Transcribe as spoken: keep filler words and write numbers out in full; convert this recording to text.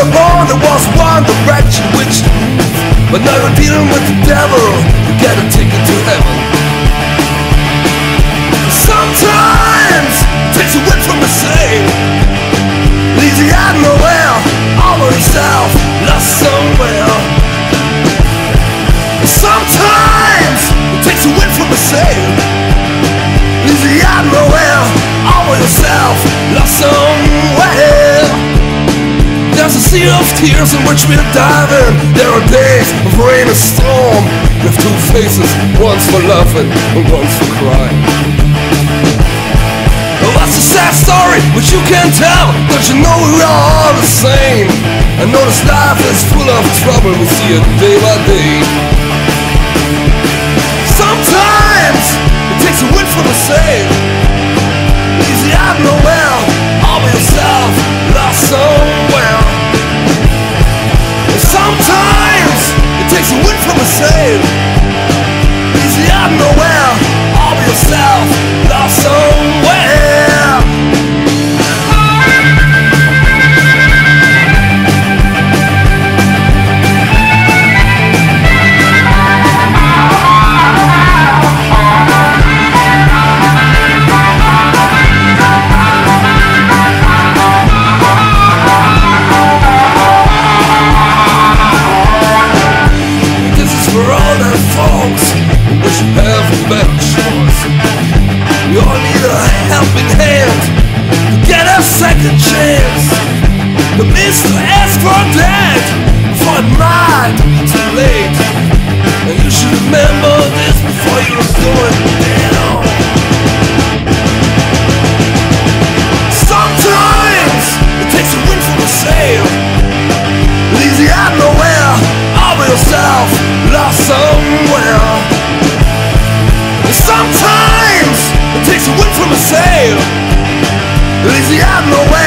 were born, there was one direction which, but now you're dealing with the devil. You get a ticket to heaven. Sometimes it takes a whip from the sail, leaves you out nowhere, all by yourself, lost somewhere. Sometimes it takes a whip from the sail, leaves you out nowhere, all by yourself, lost somewhere. There's a sea of tears in which we're diving. There are days of rain and storm, with two faces, one's for laughing and one's for crying. Well, that's a sad story which you can't tell, but you know we are all the same. I know this life is full of trouble, we see it day by day. Sometimes it takes a wind from the sail, leaves you out nowhere, all by yourself, lost somewhere. And sometimes it takes a wind from the sail, leaves you out nowhere, all by yourself, lost somewhere. We all need a helping hand to get a second chance. The means to ask for that before it might be too late. And you should remember this before you're going down. Sometimes it takes a wind from the sail, leaves you out nowhere, all by yourself, lost somewhere. Sometimes it takes a wind from a sail, leaves you out nowhere.